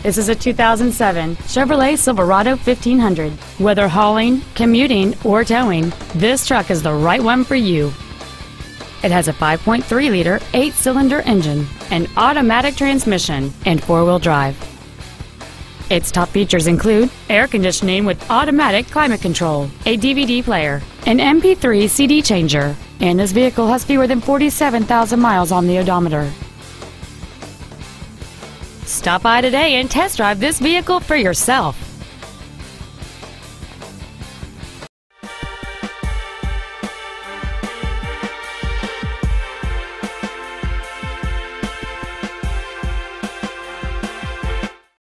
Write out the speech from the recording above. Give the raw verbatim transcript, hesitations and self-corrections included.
This is a two thousand seven Chevrolet Silverado fifteen hundred. Whether hauling, commuting, or towing, this truck is the right one for you. It has a five point three liter eight-cylinder engine, an automatic transmission, and four-wheel drive. Its top features include air conditioning with automatic climate control, a D V D player, an M P three C D changer, and this vehicle has fewer than forty-seven thousand miles on the odometer. Stop by today and test drive this vehicle for yourself.